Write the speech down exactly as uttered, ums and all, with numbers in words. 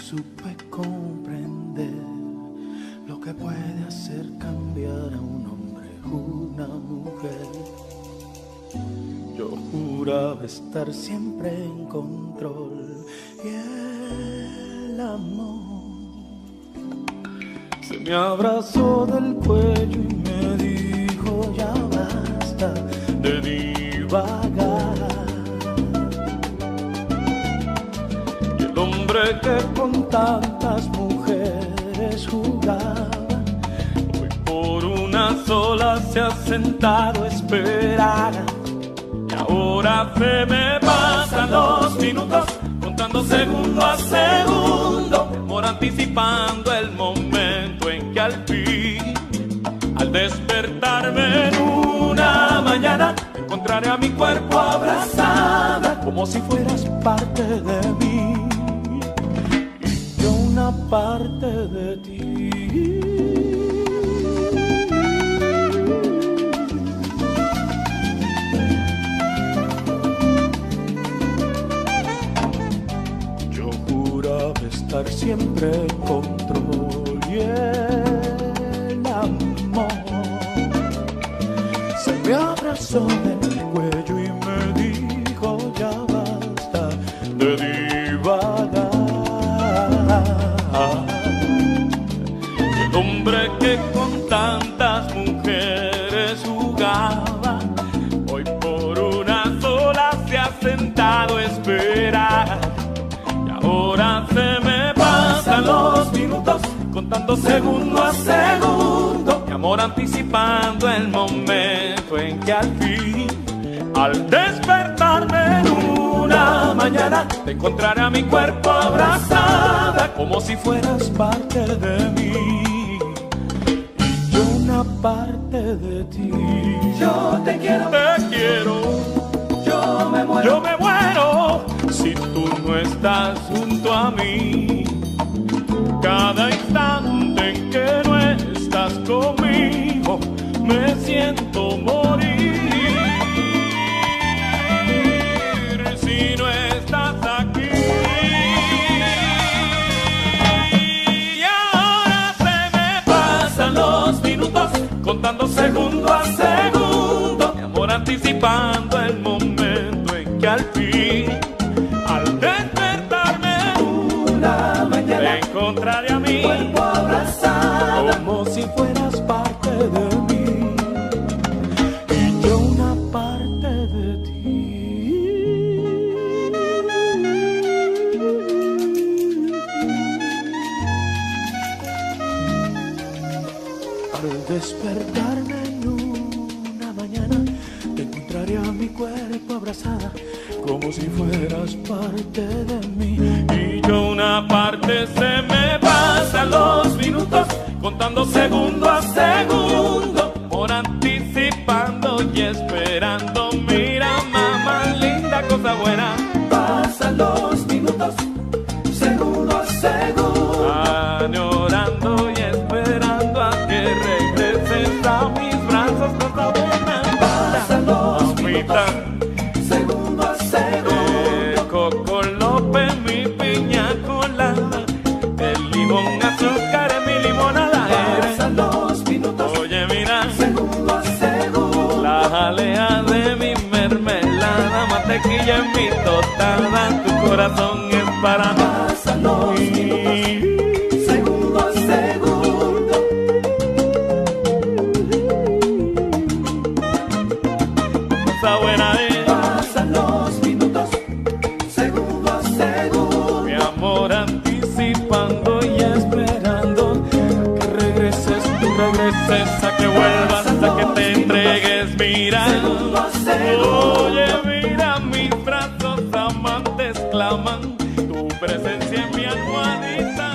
supe comprender lo que puede hacer cambiar a un hombre, una mujer. Yo juraba estar siempre en control y el amor se me abrazó del cuello y me dijo ya basta de divagar. Y el hombre que con tantas mujeres jugaba, hoy por una sola se ha sentado a esperar. Y ahora se me pasan los minutos, contando segundo a segundo, por anticipando el momento en que al fin, al despertarme en una mañana, encontraré a mi cuerpo abrazada, como si fueras parte de mí y yo una parte de ti. Estar siempre en control y el amor se me abrazó en el cuello y me dijo ya basta de divagar. El hombre que con tantas mujeres jugaba, hoy por una sola se ha sentado a esperar. Ahora se me pasan los minutos, contando segundo a segundo, mi amor anticipando el momento en que al fin, al despertarme en una mañana, te encontraré a mi cuerpo abrazada, como si fueras parte de mí y yo una parte de ti. Yo te quiero, te quiero, yo me muero, yo me muero si tú no estás junto a mí. Cada instante en que no estás conmigo me siento morir. Si no estás aquí, y ahora se me pasan los minutos, contando segundo a segundo, mi amor anticipando el momento en que al fin, al despertarme una mañana, te encontraré a mí cuerpo abrazada, como si fueras parte de mí y yo una parte de ti. Al despertarme en una mañana, te encontraré a mi cuerpo abrazada, como si fueras parte de mí y yo una parte. Se me pasan los minutos, contando segundo a segundo, por anticipando y esperando. Mira, mamá linda, cosa buena. pasan los minutos, segundo a segundo, Añorando y esperando a que regreses a mis brazos, cosa buena. pasan los Mamita, minutos, segundo a segundo, Coco López, mi piña colada, el limón azúcar en mi limonada eres. pasan los minutos, Oye, mira, segundo a segundo, la jalea de mi mermelada, mantequilla en mi tostada, tu corazón es para mí. pasan los minutos, segundo a segundo, Cosa buena es, pasan los minutos, segundo a segundo, mi amor anticipando y esperando que regreses, tú regreses, a que vuelvas, a que te entregues. Mira, segundo a segundo, oye, mira, mis brazos amantes claman tu presencia en mi almohadita.